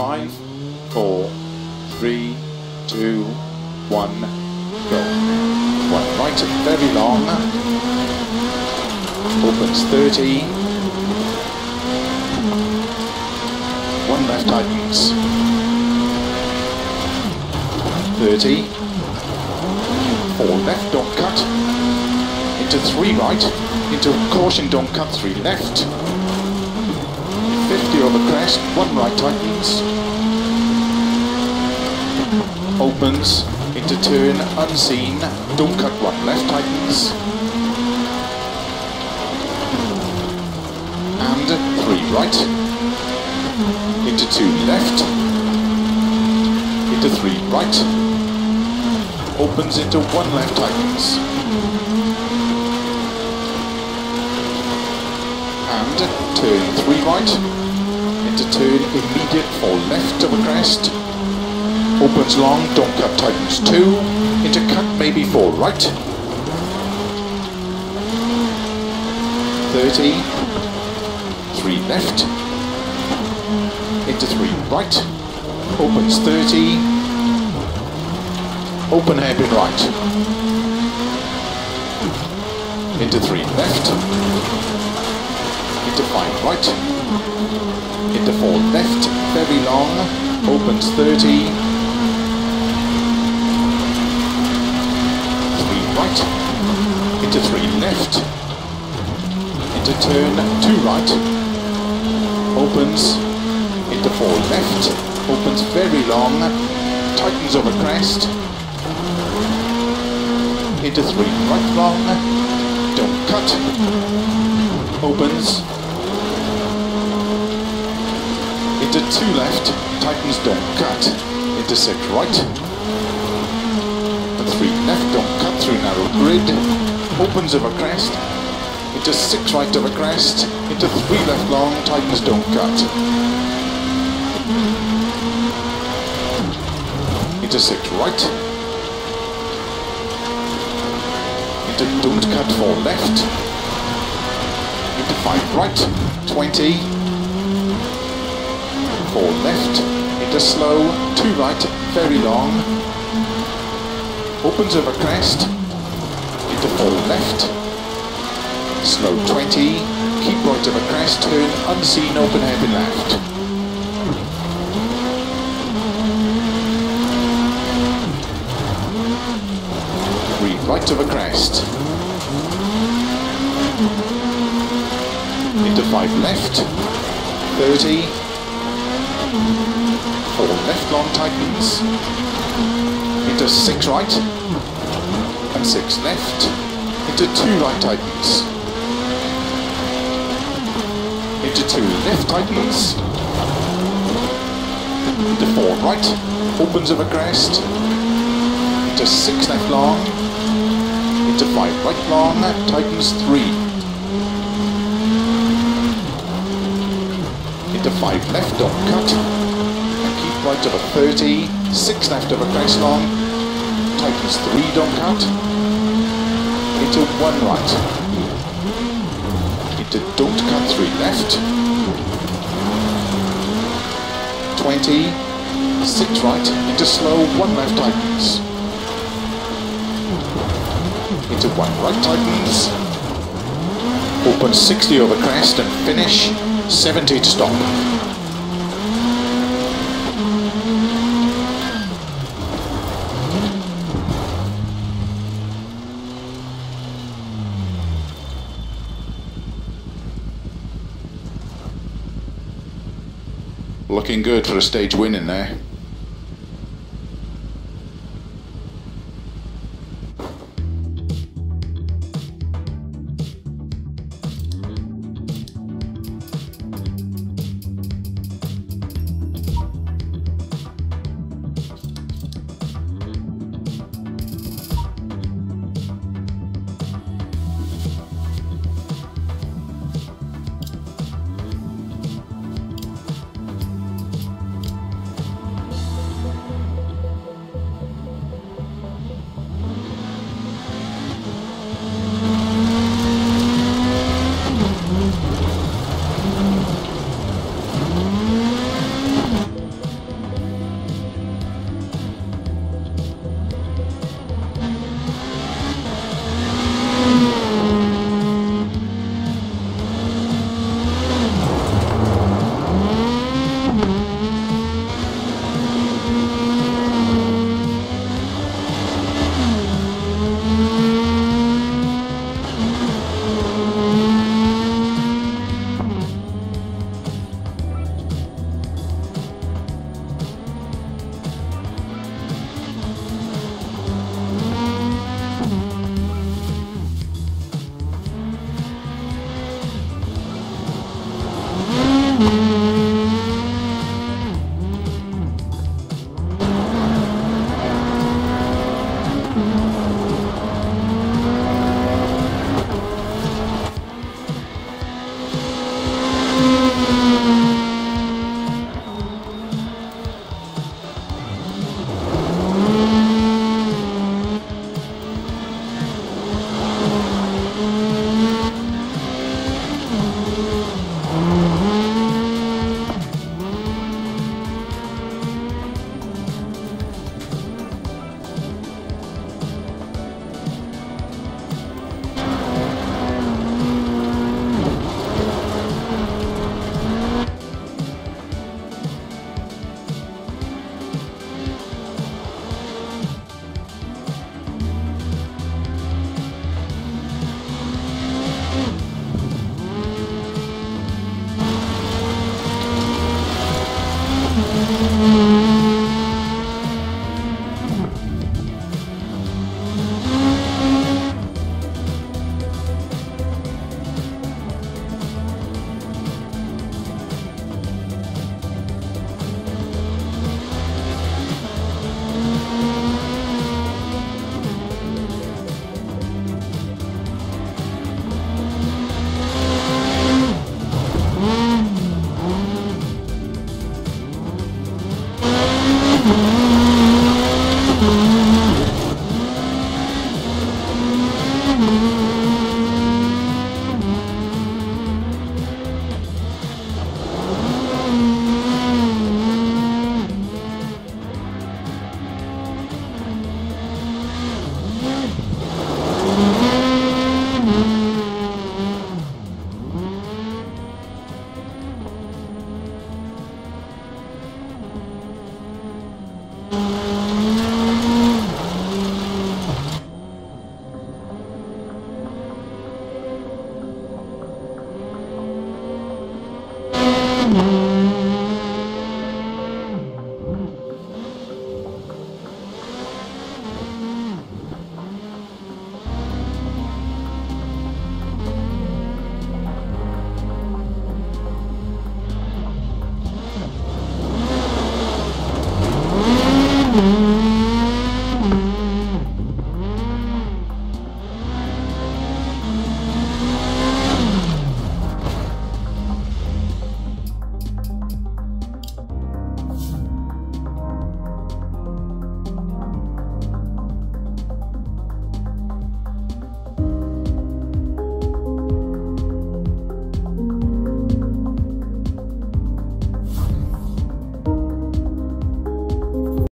5, 4, 3, 2, 1, go. One right, very long. Opens 30. One left tightens. 30. 4 left, don't cut. Into 3 right. Into caution, don't cut. 3 left. 50 over crest. 1 right tightens. Opens. Into turn, unseen. Don't cut. 1 left tightens. And 3 right. Into 2 left. Into 3 right. Opens into 1 left tightens. And turn 3 right. Into turn immediate 4 left of a crest. Opens long, don't cut, tightens 2. Into cut maybe 4 right. 30. 3 left. Into 3 right. Opens 30. Open hairpin right. Into 3 left. Into 5 right. Into 4 left. Very long. Opens 30. 3 right. Into 3 left. Into turn 2 right. Opens. Into 4 left. Opens very long. Tightens over crest. Into 3 right long, don't cut, opens, into 2 left, tightens, don't cut, into 6 right, and 3 left, don't cut through narrow grid, opens over crest, into 6 right over crest, into 3 left long, tightens, don't cut, into 6 right, don't cut 4 left, into 5 right, 20, 4 left, into slow, 2 right, very long, opens over crest, into 4 left, slow 20, keep right over crest, turn unseen, open hairpin left. Right over crest. Into 5 left. 30. 4 left long tightens. Into 6 right. And 6 left. Into 2 right tightens. Into 2 left tightens. Into 4 right. Opens over crest. Into 6 left long. Into 5 right long, tightens 3. Into 5 left, don't cut. And keep right over 30. 6 left over crest long, tightens 3, don't cut. Into 1 right. Into don't cut 3 left. 20. 6 right, into slow, 1 left tightens. Into 1 right tightens, open 60 over crest and finish, 70 to stop. Looking good for a stage win in there.